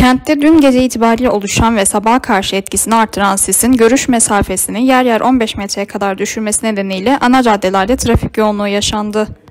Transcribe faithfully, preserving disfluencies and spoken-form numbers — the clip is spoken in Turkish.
Kentte dün gece itibariyle oluşan ve sabaha karşı etkisini artıran sisin görüş mesafesini yer yer on beş metreye kadar düşürmesi nedeniyle ana caddelerde trafik yoğunluğu yaşandı.